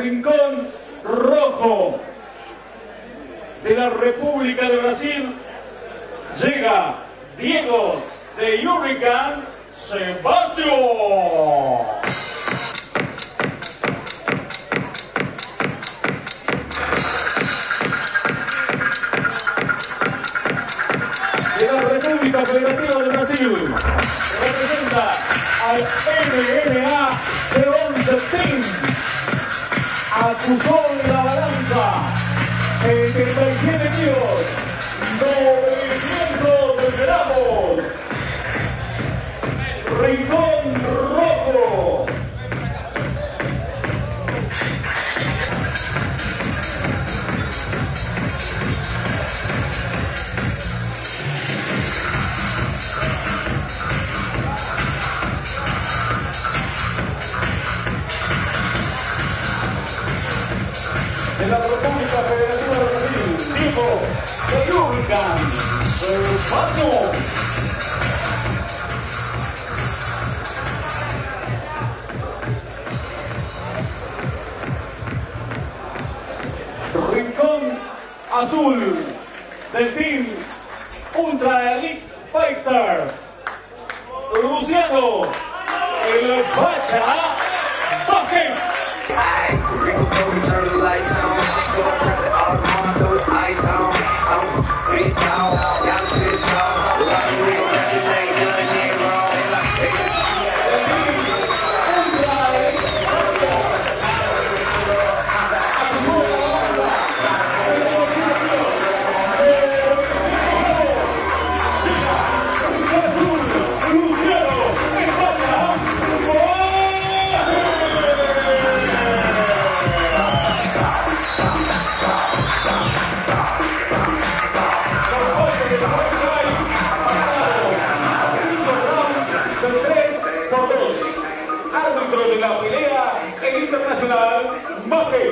rincón rojo de la República de Brasil, llega Diego de Hurricane Sebastián. De la República Federativa de Brasil, representa al MMA C11 Team. Acusó en la balanza 77 kilos, 900 gramos. Rincón rojo. De la República Federativa de Brasil, Diego de Hurricane Sebastián. Rincón azul del Team Ultra Elite Fighter, Luciano El Pacha Vázquez. Árbitro de la pelea, el internacional Mate.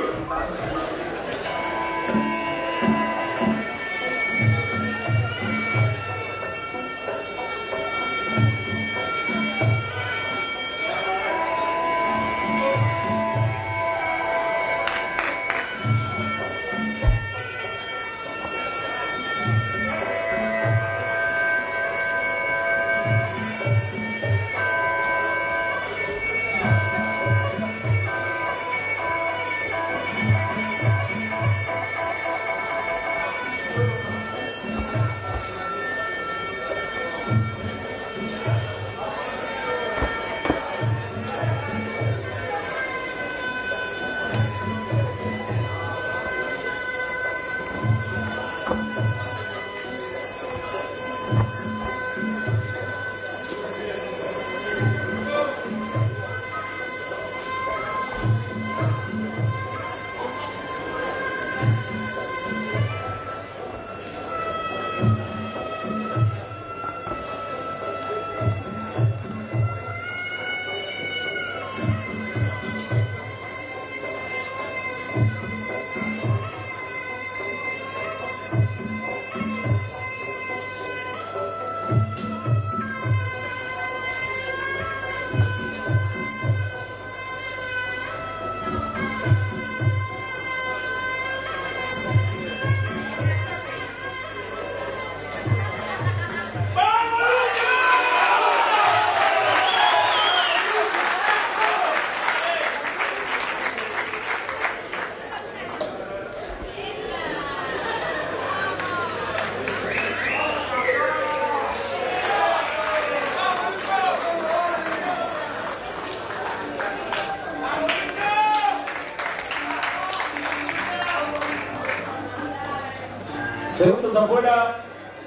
Segundos afuera,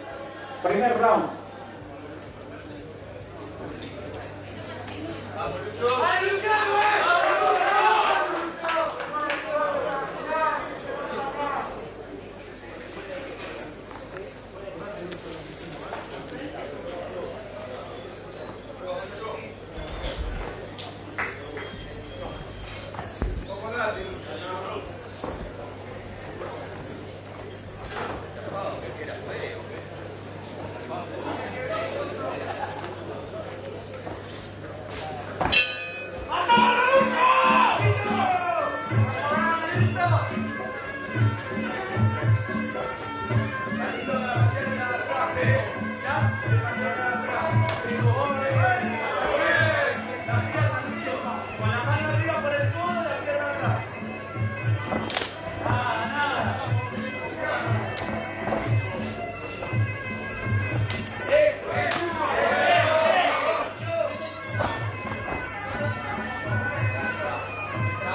primer round.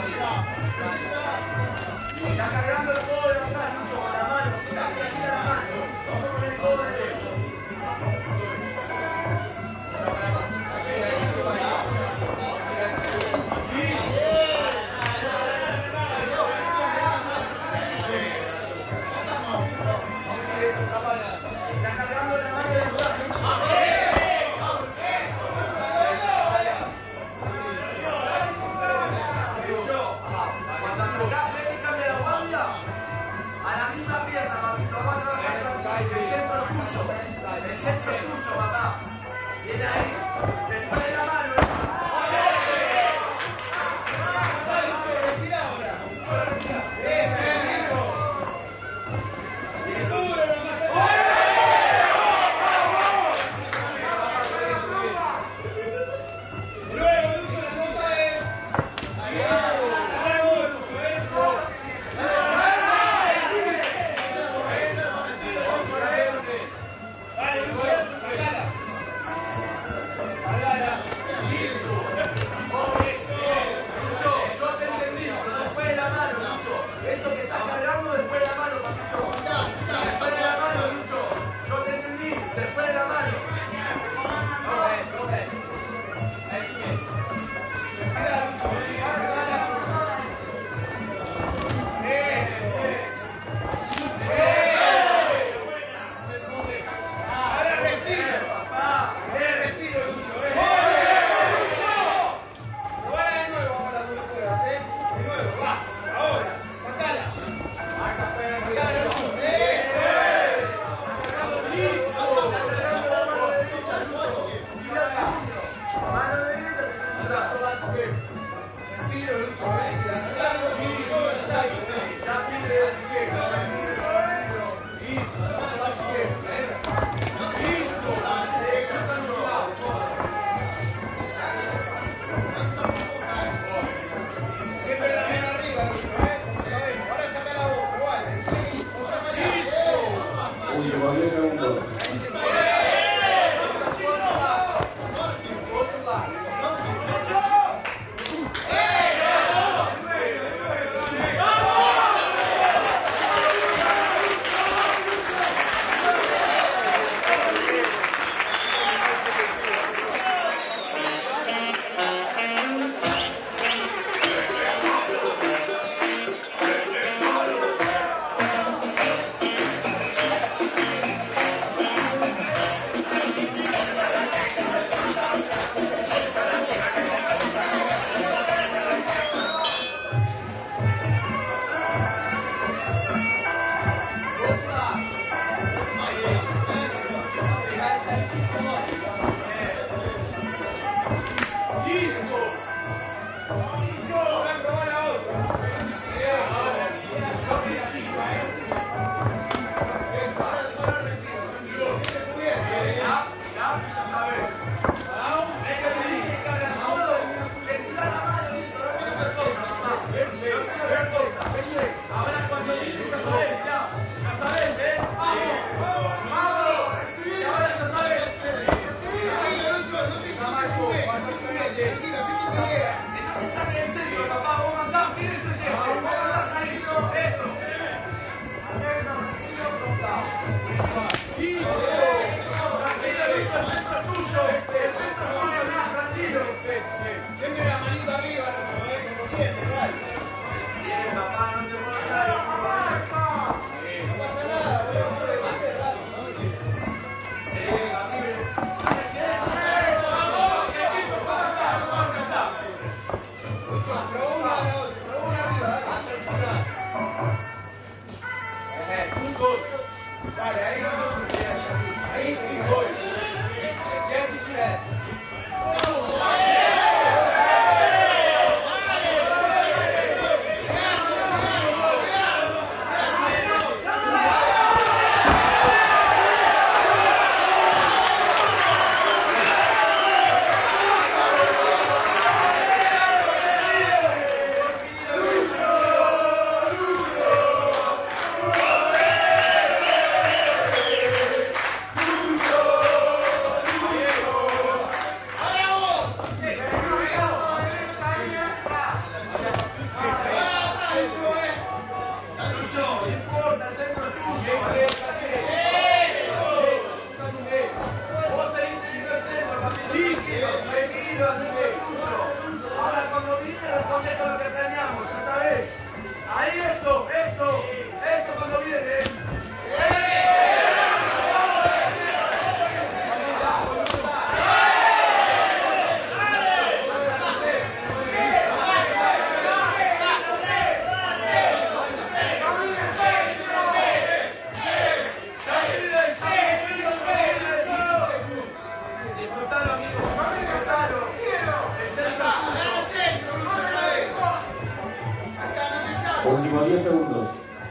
Está cargando el codo de acá, Lucho, con la mano. Quita la mano. Ojo con el codo derecho. Está cargando la mano de acá. A la misma pierna, papito, vamos a trabajar el centro tuyo, papá. Viene ahí, después de la mano. Respira ahora. Bien duro, luego, Lucho, la cosa es... Eso que estás cargando después de la mano, papito. Después de la mano, Lucho. Yo te entendí. Después de la mano. Ahora respiro, papá. Respiro, Lucho. Ahora de nuevo, ahora no lo puedas, ¿eh? De nuevo, va. Ahora. Sacala. Mano derecha. Respiro, Lucho. Ya pide la izquierda. Siempre la mano arriba, Lucho, ahora saca la boca, igual. Otra manera. Último 10 segundos. Últimos 10 segundos.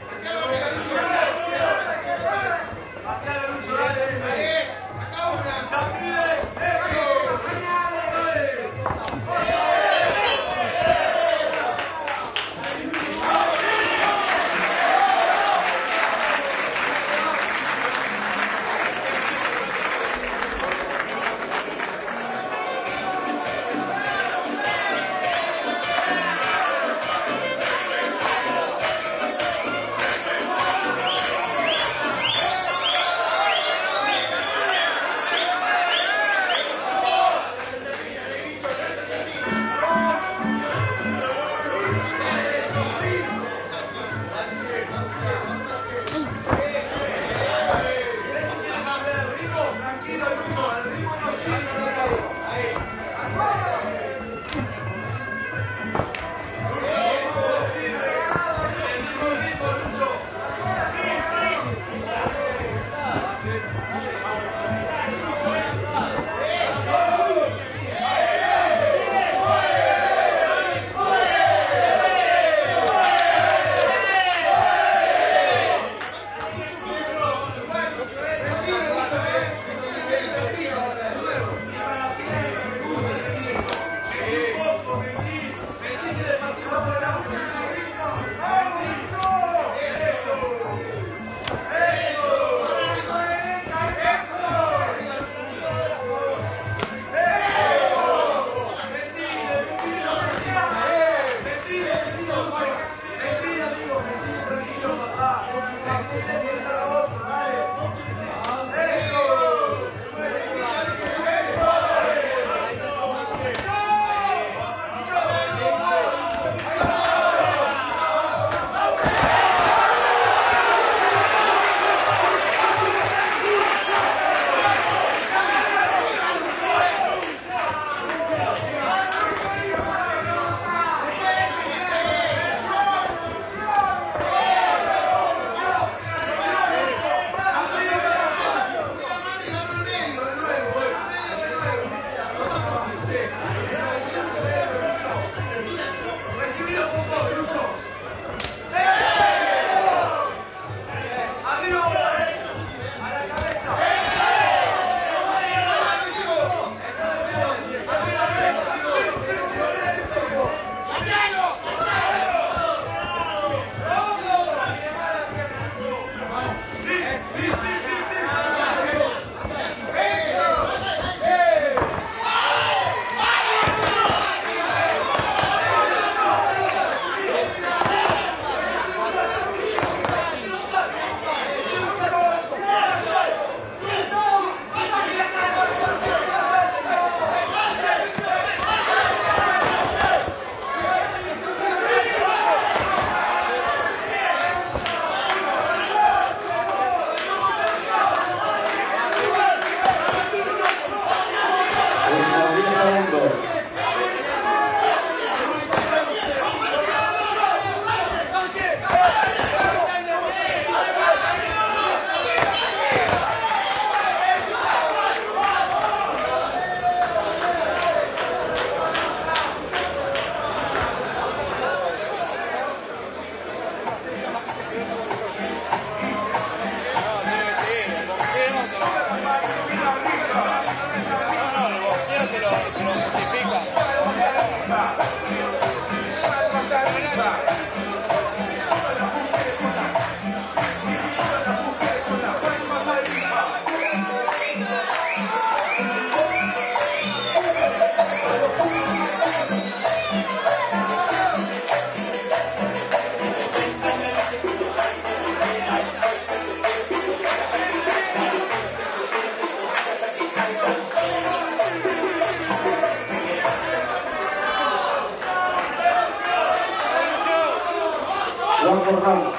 Ramos.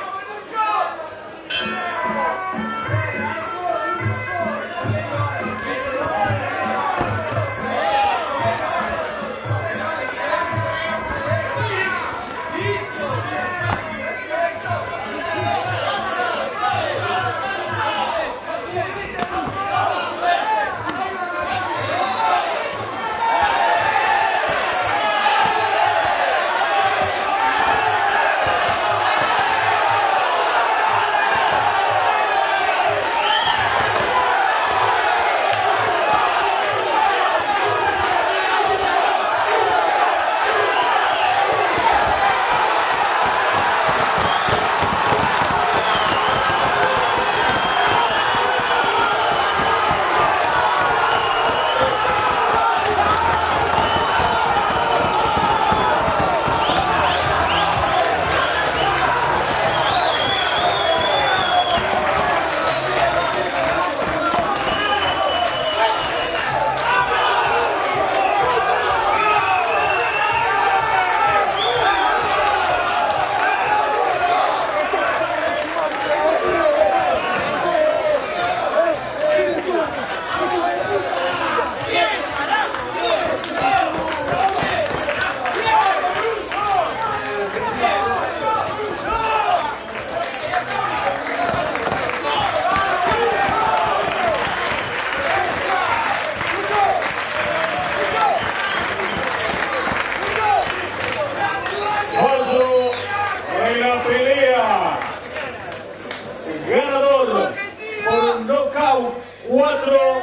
pelea. Ganador por nocaut 4